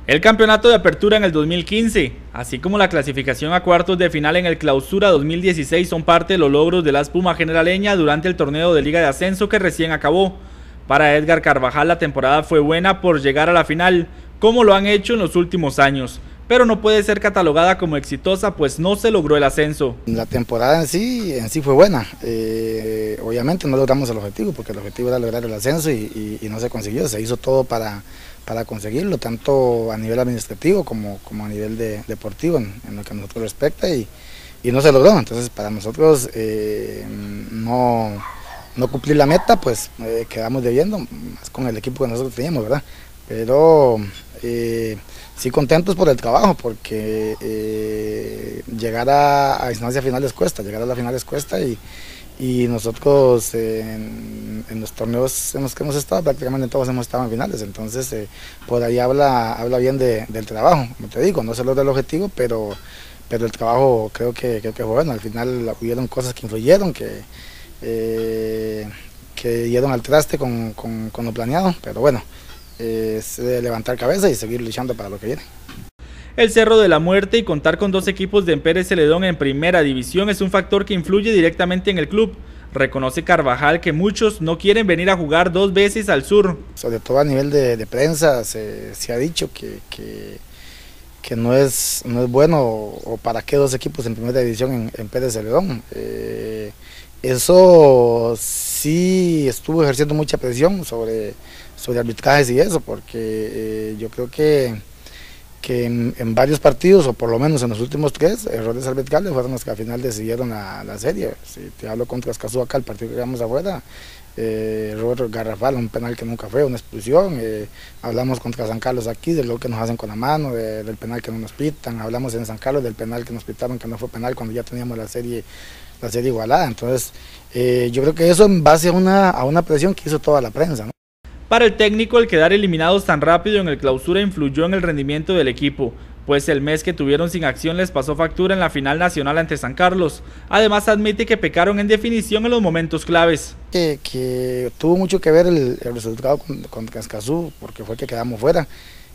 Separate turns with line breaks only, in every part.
El campeonato de apertura en el 2015, así como la clasificación a cuartos de final en el clausura 2016 son parte de los logros de la Espuma Generaleña durante el torneo de Liga de Ascenso que recién acabó. Para Edgar Carvajal la temporada fue buena por llegar a la final, como lo han hecho en los últimos años, pero no puede ser catalogada como exitosa pues no se logró el ascenso.
La temporada en sí fue buena, obviamente no logramos el objetivo porque el objetivo era lograr el ascenso y no se consiguió, se hizo todo para conseguirlo, tanto a nivel administrativo como a nivel deportivo en lo que a nosotros respecta y no se logró. Entonces para nosotros no cumplir la meta pues quedamos debiendo, más con el equipo que nosotros teníamos, ¿verdad? Pero sí contentos por el trabajo porque llegar a instancias finales cuesta, llegar a las finales cuesta y nosotros en los torneos en los que hemos estado, prácticamente todos hemos estado en finales, entonces por ahí habla bien del trabajo, como te digo, no se logra el objetivo, pero el trabajo creo que fue bueno, al final hubieron cosas que influyeron, que dieron al traste con lo planeado, pero bueno, es levantar cabeza y seguir luchando para lo que viene.
El Cerro de la Muerte y contar con dos equipos de Empérez Celedón en primera división es un factor que influye directamente en el club. Reconoce Carvajal que muchos no quieren venir a jugar dos veces al sur.
Sobre todo a nivel de prensa se ha dicho que no es bueno o para qué dos equipos en primera división en Pérez Celedón. Eso sí estuvo ejerciendo mucha presión sobre arbitrajes y eso, porque yo creo que en varios partidos, o por lo menos en los últimos tres, errores arbitrales fueron los que al final decidieron la serie. Si te hablo contra Escazú acá, el partido que quedamos afuera, error garrafal, un penal que nunca fue, una expulsión. Hablamos contra San Carlos aquí, de lo que nos hacen con la mano, del penal que no nos pitan. Hablamos en San Carlos del penal que nos pitaron, que no fue penal cuando ya teníamos la serie igualada. Entonces, yo creo que eso en base a una presión que hizo toda la prensa, ¿no?
Para el técnico, el quedar eliminados tan rápido en el clausura influyó en el rendimiento del equipo, pues el mes que tuvieron sin acción les pasó factura en la final nacional ante San Carlos. Además admite que pecaron en definición en los momentos claves.
Que tuvo mucho que ver el resultado contra Escazú, porque fue que quedamos fuera.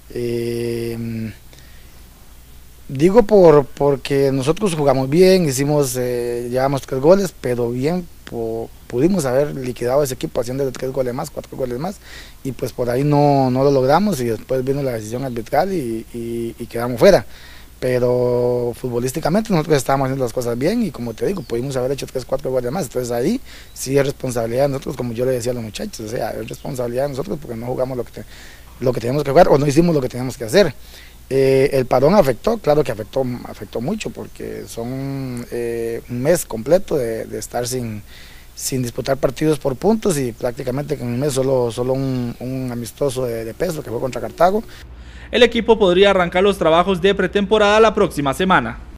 Digo porque nosotros jugamos bien, llevamos 3 goles, pero bien pudimos haber liquidado ese equipo haciendo 3 goles más, 4 goles más, y pues por ahí no lo logramos y después vino la decisión arbitral y quedamos fuera. Pero futbolísticamente nosotros estábamos haciendo las cosas bien y como te digo, pudimos haber hecho 3, 4 goles más, entonces ahí sí es responsabilidad de nosotros, como yo le decía a los muchachos, o sea, es responsabilidad de nosotros porque no jugamos lo que teníamos que jugar o no hicimos lo que teníamos que hacer. El parón afectó, claro que afectó mucho porque son un mes completo de estar sin disputar partidos por puntos y prácticamente en un mes solo un amistoso de peso que fue contra Cartago.
El equipo podría arrancar los trabajos de pretemporada la próxima semana.